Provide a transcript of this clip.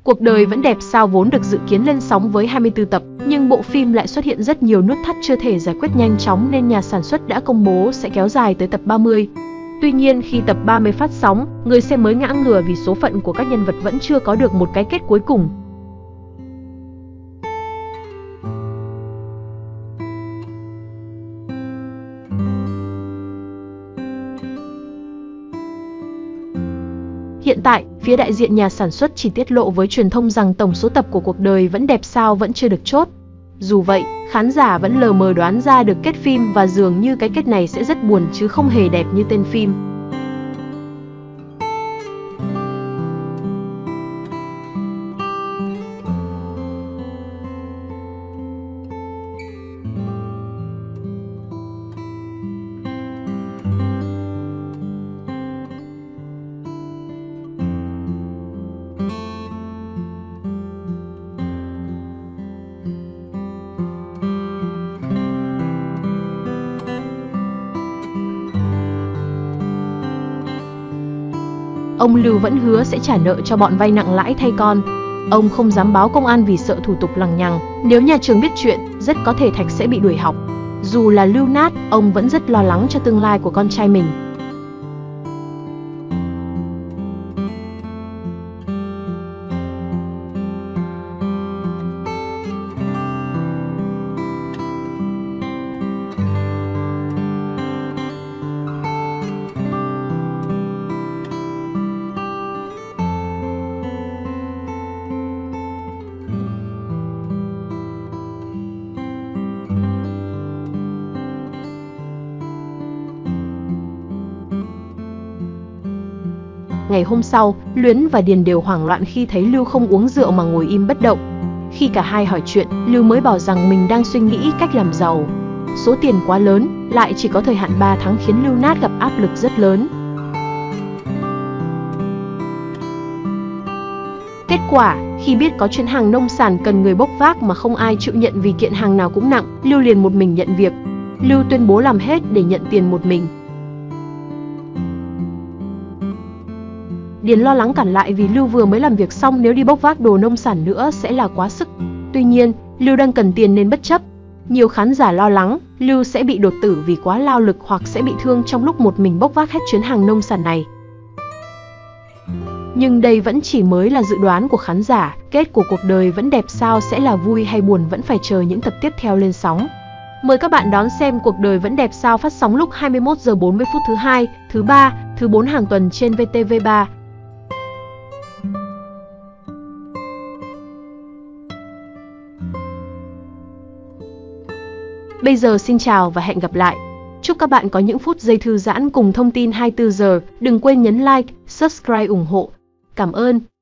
Cuộc đời vẫn đẹp sao vốn được dự kiến lên sóng với 24 tập, nhưng bộ phim lại xuất hiện rất nhiều nút thắt chưa thể giải quyết nhanh chóng nên nhà sản xuất đã công bố sẽ kéo dài tới tập 30. Tuy nhiên khi tập 30 phát sóng, người xem mới ngã ngửa vì số phận của các nhân vật vẫn chưa có được một cái kết cuối cùng. Hiện tại, phía đại diện nhà sản xuất chỉ tiết lộ với truyền thông rằng tổng số tập của Cuộc đời vẫn đẹp sao vẫn chưa được chốt. Dù vậy, khán giả vẫn lờ mờ đoán ra được kết phim và dường như cái kết này sẽ rất buồn chứ không hề đẹp như tên phim. Ông Lưu vẫn hứa sẽ trả nợ cho bọn vay nặng lãi thay con. Ông không dám báo công an vì sợ thủ tục lằng nhằng. Nếu nhà trường biết chuyện, rất có thể Thạch sẽ bị đuổi học. Dù là Lưu nát, ông vẫn rất lo lắng cho tương lai của con trai mình. Ngày hôm sau, Luyến và Điền đều hoảng loạn khi thấy Lưu không uống rượu mà ngồi im bất động. Khi cả hai hỏi chuyện, Lưu mới bảo rằng mình đang suy nghĩ cách làm giàu. Số tiền quá lớn, lại chỉ có thời hạn 3 tháng khiến Lưu nát gặp áp lực rất lớn. Kết quả, khi biết có chuyến hàng nông sản cần người bốc vác mà không ai chịu nhận vì kiện hàng nào cũng nặng, Lưu liền một mình nhận việc. Lưu tuyên bố làm hết để nhận tiền một mình. Điền lo lắng cản lại vì Lưu vừa mới làm việc xong, nếu đi bốc vác đồ nông sản nữa sẽ là quá sức. Tuy nhiên, Lưu đang cần tiền nên bất chấp. Nhiều khán giả lo lắng Lưu sẽ bị đột tử vì quá lao lực hoặc sẽ bị thương trong lúc một mình bốc vác hết chuyến hàng nông sản này. Nhưng đây vẫn chỉ mới là dự đoán của khán giả, kết của Cuộc đời vẫn đẹp sao sẽ là vui hay buồn vẫn phải chờ những tập tiếp theo lên sóng. Mời các bạn đón xem Cuộc đời vẫn đẹp sao phát sóng lúc 21 giờ 40 phút thứ 2, thứ 3, thứ 4 hàng tuần trên VTV3. Bây giờ xin chào và hẹn gặp lại. Chúc các bạn có những phút giây thư giãn cùng thông tin 24 giờ. Đừng quên nhấn like, subscribe ủng hộ. Cảm ơn.